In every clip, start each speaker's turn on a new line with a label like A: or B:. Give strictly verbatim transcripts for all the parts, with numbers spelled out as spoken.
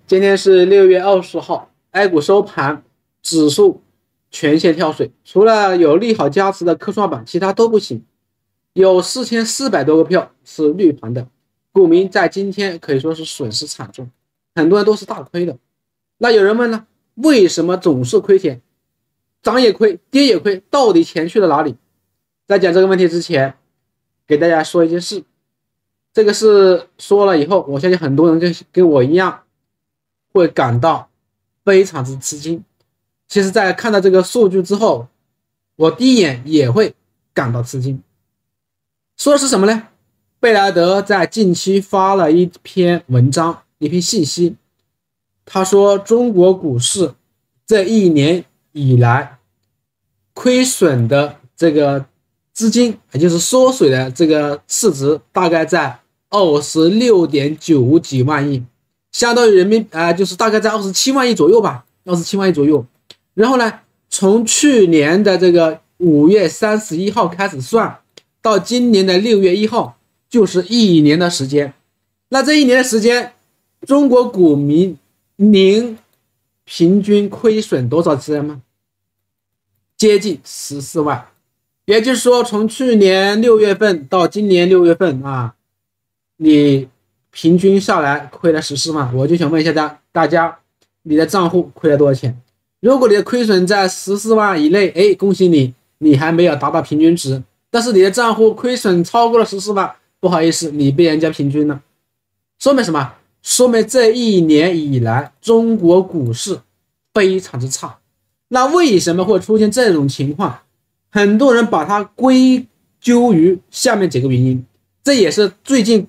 A: 今天是六月二十号 ，A 股收盘，指数全线跳水，除了有利好加持的科创板，其他都不行。有四千四百多个票是绿盘的，股民在今天可以说是损失惨重，很多人都是大亏的。那有人问呢，为什么总是亏钱？涨也亏，跌也亏，到底钱去了哪里？在讲这个问题之前，给大家说一件事。这个事说了以后，我相信很多人跟跟我一样会感到非常之吃惊。其实在看到这个数据之后，我第一眼也会感到吃惊。说的是什么呢？贝莱德在近期发了一篇文章，一篇信息，他说中国股市这一年以来亏损的这个资金，也就是缩水的这个市值，大概在二十六点九几万亿，相当于人民啊、呃，就是大概在二十七万亿左右吧，二十七万亿左右。然后呢，从去年的这个五月三十一号开始算，到今年的六月一号，就是一年的时间。那这一年的时间，中国股民您平均亏损多少钱吗？接近十四万。也就是说，从去年六月份到今年六月份啊，你平均下来亏了十四万。我就想问一下大大家，你的账户亏了多少钱？如果你的亏损在十四万以内，哎，恭喜你，你还没有达到平均值。但是你的账户亏损超过了十四万，不好意思，你被人家平均了。说明什么？说明这一年以来中国股市非常之差。那为什么会出现这种情况？很多人把它归咎于下面几个原因，这也是最近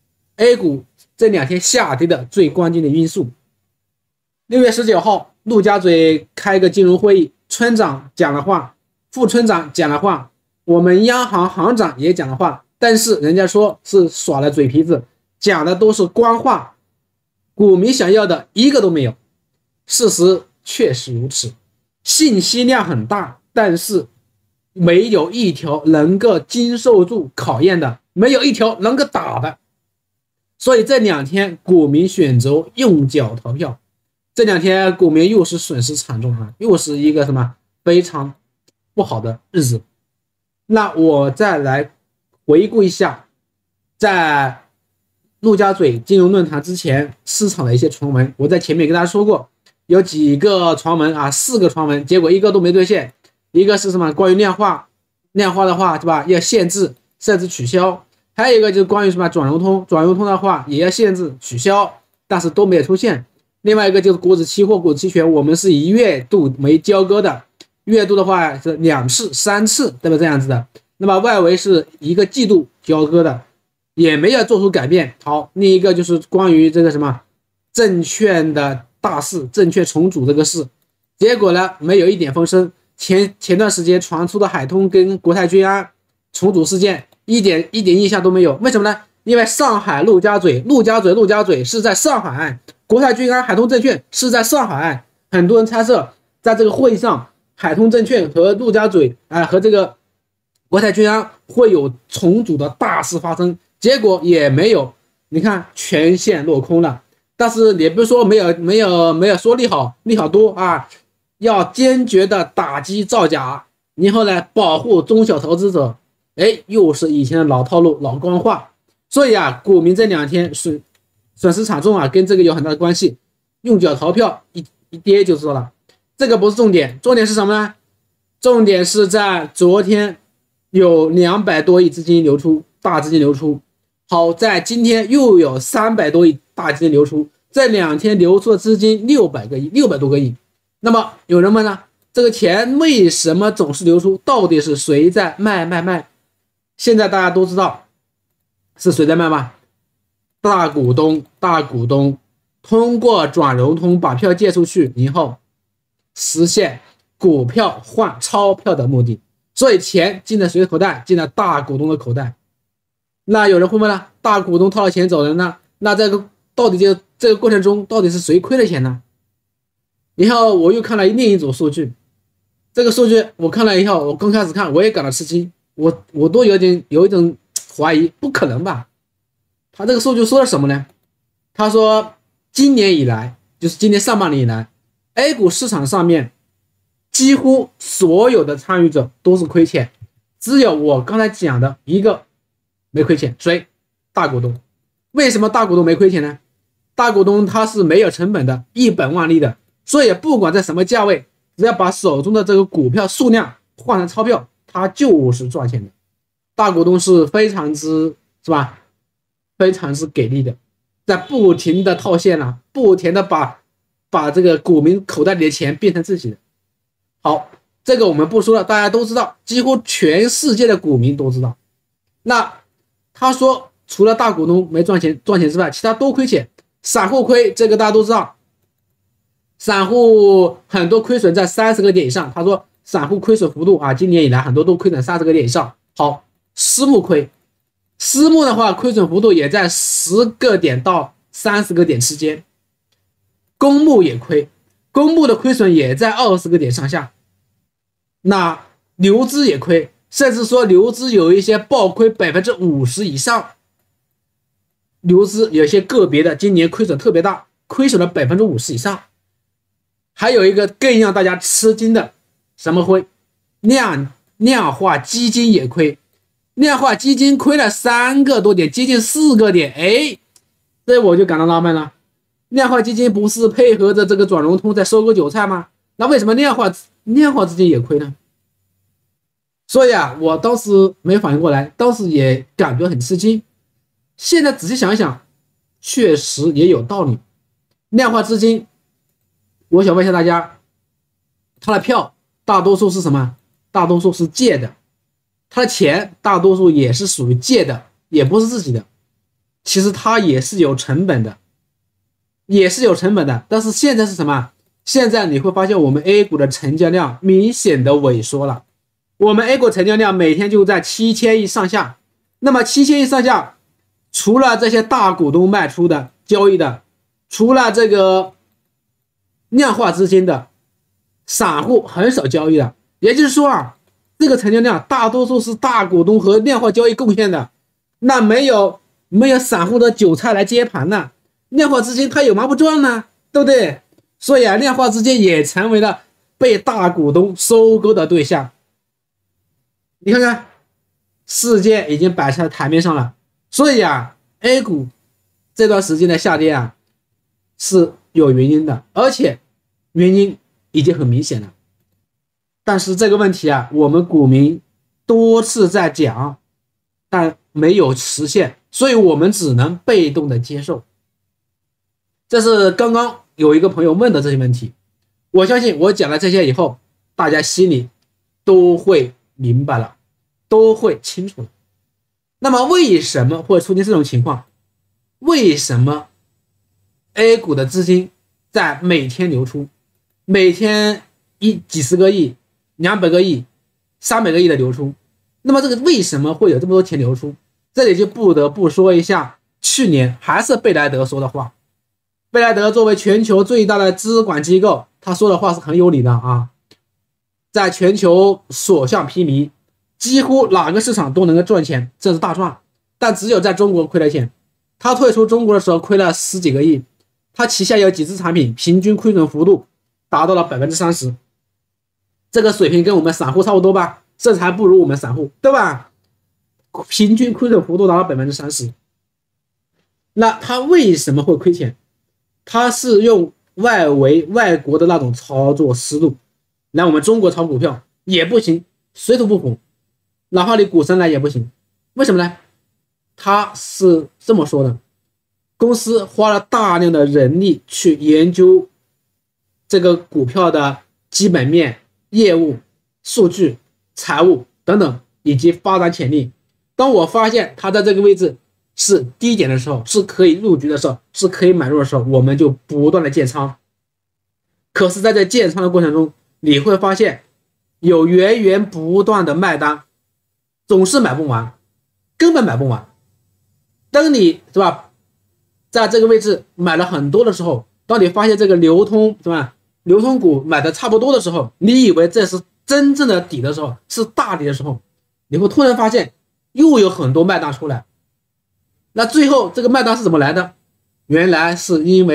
A: A 股这两天下跌的最关键的因素。六月十九号，陆家嘴开个金融会议，村长讲了话，副村长讲了话，我们央行行长也讲了话，但是人家说是耍了嘴皮子，讲的都是官话，股民想要的一个都没有。事实确实如此，信息量很大，但是没有一条能够经受住考验的，没有一条能够打的。所以这两天股民选择用脚投票，这两天股民又是损失惨重啊，又是一个什么非常不好的日子。那我再来回顾一下，在陆家嘴金融论坛之前市场的一些传闻，我在前面跟大家说过，有几个传闻啊，四个传闻，结果一个都没兑现。一个是什么？关于量化，量化的话，对吧？要限制，甚至取消。还有一个就是关于什么转融通，转融通的话也要限制、取消，但是都没有出现。另外一个就是股指期货、股指期权，我们是以月度为交割的，月度的话是两次、三次，对吧？这样子的。那么外围是一个季度交割的，也没有做出改变。好，另一个就是关于这个什么证券的大事，证券重组这个事，结果呢没有一点风声。前前段时间传出的海通跟国泰君安重组事件，一点一点印象都没有。为什么呢？因为上海陆家嘴，陆家嘴，陆家嘴是在上海岸，国泰君安、海通证券是在上海岸。很多人猜测，在这个会议上，海通证券和陆家嘴，哎、呃，和这个国泰君安会有重组的大事发生，结果也没有。你看，全线落空了。但是也不是说没有没有没有说利好，利好多啊。要坚决的打击造假，然后呢保护中小投资者，哎，又是以前的老套路、老官话。所以啊，股民这两天损损失惨重啊，跟这个有很大的关系。用脚投票一一跌就知道了。这个不是重点，重点是什么呢？重点是在昨天有两百多亿资金流出，大资金流出。好在今天又有三百多亿大资金流出，这两天流出的资金六百个亿，六百多个亿。那么有人问了，这个钱为什么总是流出？到底是谁在卖卖卖？现在大家都知道是谁在卖吗？大股东，大股东通过转融通把票借出去，然后实现股票换钞票的目的。所以钱进了谁的口袋？进了大股东的口袋。那有人会问了，大股东掏了钱走人了，那这个到底就这个过程中到底是谁亏了钱呢？然后我又看了另一组数据，这个数据我看了以后，我刚开始看我也感到吃惊，我我都有点有一种怀疑，不可能吧？他这个数据说了什么呢？他说今年以来就是今年上半年以来 ，A 股市场上面几乎所有的参与者都是亏钱，只有我刚才讲的一个没亏钱，谁？大股东。为什么大股东没亏钱呢？大股东他是没有成本的，一本万利的，所以不管在什么价位，只要把手中的这个股票数量换成钞票，他就是赚钱的。大股东是非常之是吧？非常之给力的，在不停的套现啊，不停的把把这个股民口袋里的钱变成自己的。好，这个我们不说了，大家都知道，几乎全世界的股民都知道。那他说除了大股东没赚钱赚钱之外，其他都亏钱，散户亏，这个大家都知道，散户很多亏损在三十个点以上。他说散户亏损幅度啊，今年以来很多都亏损三十个点以上。好，私募亏，私募的话亏损幅度也在十个点到三十个点之间。公募也亏，公募的亏损也在二十个点上下。那流资也亏，甚至说流资有一些暴亏百分之五十以上。流资有些个别的今年亏损特别大，亏损了百分之五十以上。还有一个更让大家吃惊的，什么亏？量量化基金也亏，量化基金亏了三个多点，接近四个点。哎，这我就感到纳闷了。量化基金不是配合着这个转融通在收割韭菜吗？那为什么量化量化资金也亏呢？所以啊，我当时没反应过来，当时也感觉很吃惊。现在仔细想一想，确实也有道理。量化资金，我想问一下大家，他的票大多数是什么？大多数是借的，他的钱大多数也是属于借的，也不是自己的。其实他也是有成本的，也是有成本的。但是现在是什么？现在你会发现我们 A 股的成交量明显的萎缩了。我们 A 股成交量每天就在七千亿上下。那么七千亿上下，除了这些大股东卖出的交易的，除了这个量化资金的，散户很少交易的。也就是说啊，这个成交量大多数是大股东和量化交易贡献的，那没有没有散户的韭菜来接盘呢，量化资金它有毛不赚呢，对不对？所以啊，量化资金也成为了被大股东收割的对象。你看看，事件已经摆在台面上了。所以啊 ，A 股这段时间的下跌啊是有原因的，而且原因已经很明显了。但是这个问题啊，我们股民多次在讲，但没有实现，所以我们只能被动的接受。这是刚刚有一个朋友问的这些问题，我相信我讲了这些以后，大家心里都会明白了，都会清楚了。那么为什么会出现这种情况？为什么 A 股的资金在每天流出，每天一几十个亿、两百个亿、三百个亿的流出？那么这个为什么会有这么多钱流出？这里就不得不说一下去年还是贝莱德说的话。贝莱德作为全球最大的资管机构，他说的话是很有理的啊。在全球所向披靡，几乎哪个市场都能够赚钱，这是大赚，但只有在中国亏了钱。他退出中国的时候亏了十几个亿，他旗下有几只产品，平均亏损幅度达到了百分之三十，这个水平跟我们散户差不多吧，甚至还不如我们散户，对吧？平均亏损幅度达到百分之三十。那他为什么会亏钱？他是用外围外国的那种操作思路来我们中国炒股票也不行，水土不服，哪怕你股神来也不行。为什么呢？他是这么说的，公司花了大量的人力去研究这个股票的基本面、业务、数据、财务等等以及发展潜力。当我发现他在这个位置是低点的时候，是可以入局的时候，是可以买入的时候，我们就不断的建仓。可是在这建仓的过程中，你会发现有源源不断的卖单，总是买不完，根本买不完。当你是吧，在这个位置买了很多的时候，当你发现这个流通是吧，流通股买的差不多的时候，你以为这是真正的底的时候，是大底的时候，你会突然发现又有很多卖单出来。那最后这个卖单是怎么来的？原来是因为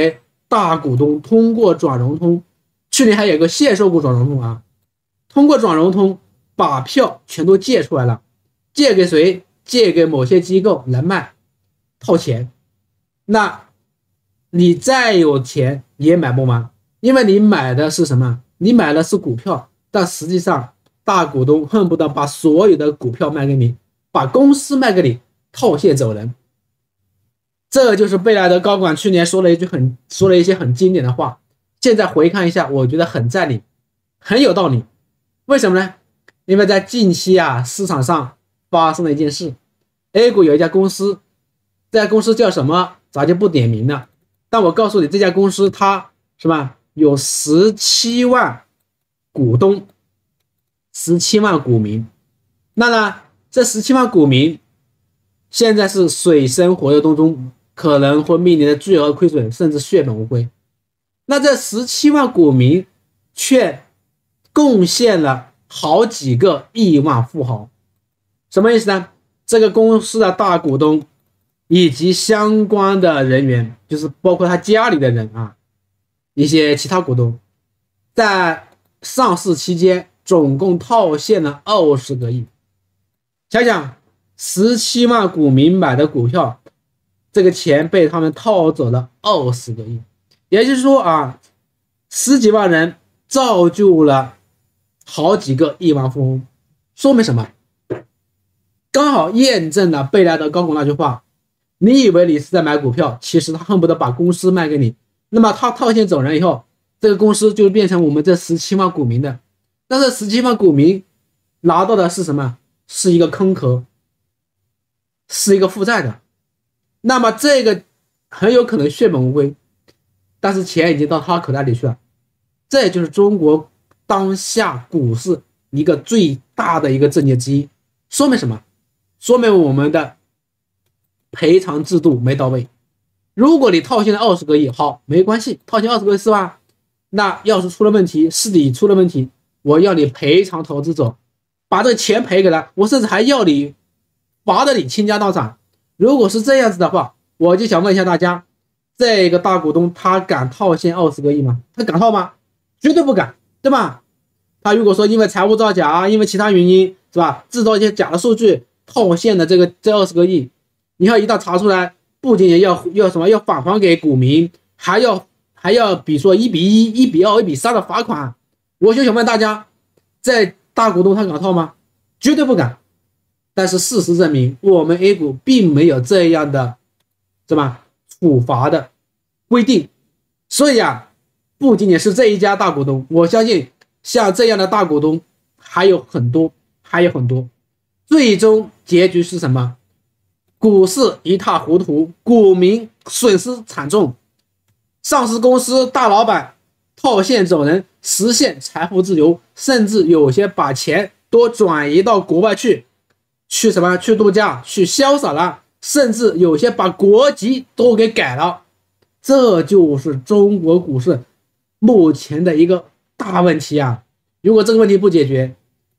A: 大股东通过转融通，去年还有个限售股转融通啊，通过转融通把票全都借出来了，借给谁？借给某些机构来卖套钱。那你再有钱也买不完，因为你买的是什么？你买的是股票，但实际上大股东恨不得把所有的股票卖给你，把公司卖给你，套现走人。这就是贝莱德高管去年说了一句很说了一些很经典的话，现在回看一下，我觉得很在理，很有道理。为什么呢？因为在近期啊，市场上发生了一件事 ，A 股有一家公司，这家公司叫什么？咱就不点名了。但我告诉你，这家公司它是吧，有十七万股东，十七万股民。那呢，这十七万股民现在是水深火热当中，可能会面临的巨额亏损，甚至血本无归。那这十七万股民却贡献了好几个亿万富豪，什么意思呢？这个公司的大股东以及相关的人员，就是包括他家里的人啊，一些其他股东，在上市期间总共套现了二十个亿。想想十七万股民买的股票，这个钱被他们套走了二十个亿，也就是说啊，十几万人造就了好几个亿万富翁。说明什么？刚好验证了贝莱德高管那句话，你以为你是在买股票，其实他恨不得把公司卖给你，那么他套现走人以后，这个公司就变成我们这十七万股民的。但是十七万股民拿到的是什么？是一个坑壳，是一个负债的。那么这个很有可能血本无归，但是钱已经到他口袋里去了。这也就是中国当下股市一个最大的一个症结之一。说明什么？说明我们的赔偿制度没到位。如果你套现了二十个亿，好，没关系，套现二十个亿是吧？那要是出了问题，是你出了问题，我要你赔偿投资者，把这个钱赔给他，我甚至还要你罚的你倾家荡产。如果是这样子的话，我就想问一下大家，这个大股东他敢套现二十个亿吗？他敢套吗？绝对不敢，对吧？他如果说因为财务造假，因为其他原因是吧，制造一些假的数据套现的这个这二十个亿，你要一旦查出来，不仅仅要要什么要返还给股民，还要还要比如说一比一、一比二、一比三的罚款。我就想问大家，这大股东他敢套吗？绝对不敢。但是事实证明，我们 A 股并没有这样的什么处罚的规定，所以啊，不仅仅是这一家大股东，我相信像这样的大股东还有很多，还有很多。最终结局是什么？股市一塌糊涂，股民损失惨重，上市公司大老板套现走人，实现财富自由，甚至有些把钱都转移到国外去，去什么？去度假，去潇洒了，甚至有些把国籍都给改了。这就是中国股市目前的一个大问题啊！如果这个问题不解决，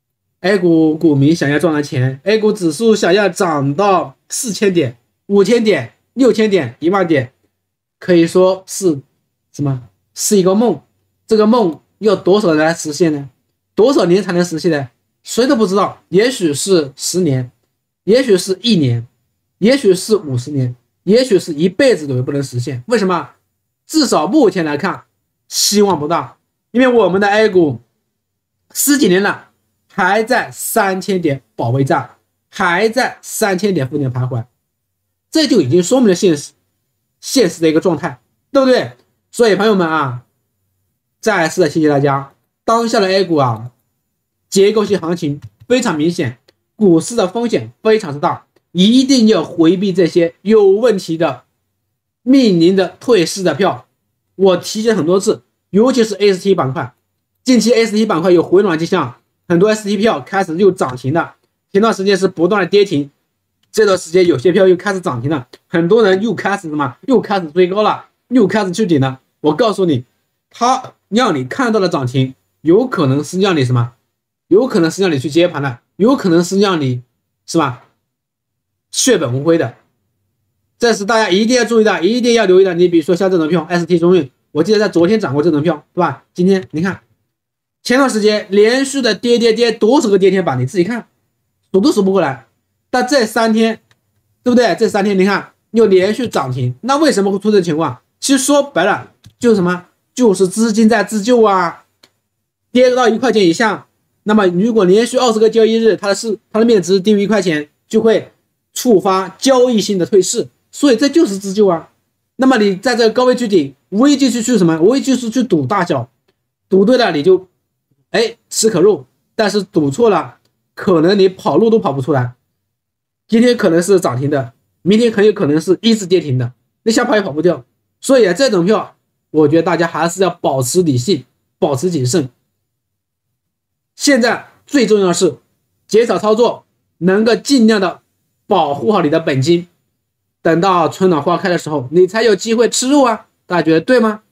A: A 股股民想要赚到钱， A 股指数想要涨到四千点、五千点、六千点、一万点，可以说是什么？是一个梦。这个梦要多少人来实现呢？多少年才能实现呢？谁都不知道。也许是十年，也许是一年，也许是五十年，也许是一辈子都不能实现。为什么？至少目前来看，希望不大。因为我们的 A 股十几年了，还在三千点保卫战，还在三千点附近徘徊，这就已经说明了现实现实的一个状态，对不对？所以朋友们啊，再次的谢谢大家。当下的 A 股啊，结构性行情非常明显，股市的风险非常之大，一定要回避这些有问题的面临的退市的票。我提醒很多次，尤其是 A S T 板块，近期 A S T 板块有回暖迹象，很多 A S T 票开始又涨停了，前段时间是不断的跌停，这段时间有些票又开始涨停了，很多人又开始什么，又开始追高了，又开始去顶了。我告诉你，他让你看到的涨停，有可能是让你什么，有可能是让你去接盘的，有可能是让你是吧，血本无归的。这是大家一定要注意的，一定要留意的。你比如说像这种票 S T 中运， 我记得在昨天涨过这种票，对吧？今天你看，前段时间连续的跌跌跌多少个跌停板，你自己看，数都数不过来。但这三天，对不对？这三天你看又连续涨停，那为什么会出这种情况？其实说白了就是什么？就是资金在自救啊，跌到一块钱以下，那么如果连续二十个交易日，它的是它的面值低于一块钱，就会触发交易性的退市，所以这就是自救啊。那么你在这个高位去顶，无非就是去什么？无非就是去赌大小，赌对了你就哎吃可入，但是赌错了，可能你跑路都跑不出来。今天可能是涨停的，明天很有可能是一直跌停的，你想跑也跑不掉。所以这种票，我觉得大家还是要保持理性，保持谨慎。现在最重要的是减少操作，能够尽量的保护好你的本金，等到春暖花开的时候，你才有机会吃肉啊！大家觉得对吗？